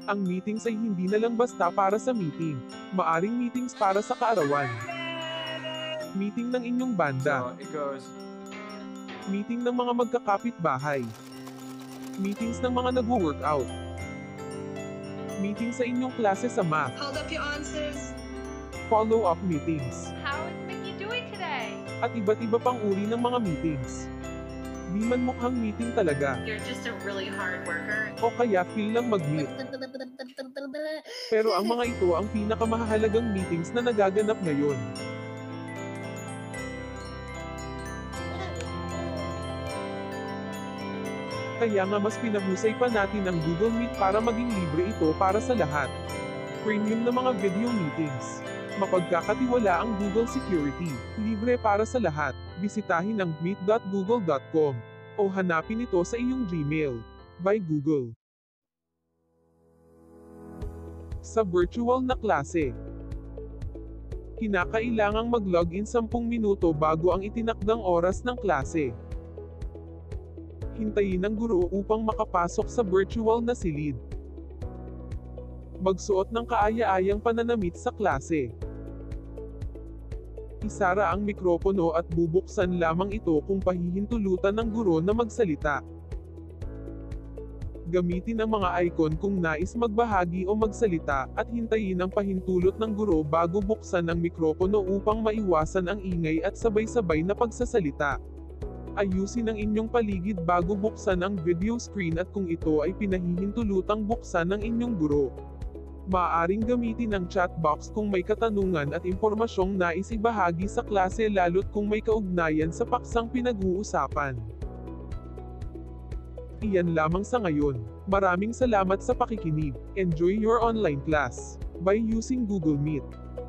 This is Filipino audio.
Ang meetings ay hindi na lang basta para sa meeting. Maaring meetings para sa kaarawan. Meeting ng inyong banda. So it goes. Meeting ng mga magkakapit-bahay. Meetings ng mga nagwo-workout. Meeting sa inyong klase sa math. Hold up your answers. Follow-up meetings. How is Mickey doing today? At iba't iba pang uri ng mga meetings. Di man mukhang meeting talaga. You're just a really hard worker. O kaya feel lang mag-meet. Pero ang mga ito ang pinakamahalagang meetings na nagaganap ngayon. Kaya nga mas pinahusay pa natin ang Google Meet para maging libre ito para sa lahat. Premium na mga video meetings. Mapagkakatiwala ang Google Security. Libre para sa lahat. Bisitahin ang meet.google.com o hanapin ito sa iyong Gmail. By Google. Sa virtual na klase, kinakailangang mag-login 10 minuto bago ang itinakdang oras ng klase. Hintayin ang guro upang makapasok sa virtual na silid. Magsuot ng kaaya-ayang pananamit sa klase. Isara ang mikropono at bubuksan lamang ito kung pahihintulutan ng guro na magsalita. Gamitin ang mga icon kung nais magbahagi o magsalita, at hintayin ang pahintulot ng guro bago buksan ang mikropono upang maiwasan ang ingay at sabay-sabay na pagsasalita. Ayusin ang inyong paligid bago buksan ang video screen at kung ito ay pinahihintulutang buksan ng inyong guro. Maaaring gamitin ang chat box kung may katanungan at impormasyong nais ibahagi sa klase lalo't kung may kaugnayan sa paksang pinag-uusapan. Iyan lamang sa ngayon. Maraming salamat sa pakikinig. Enjoy your online class by using Google Meet.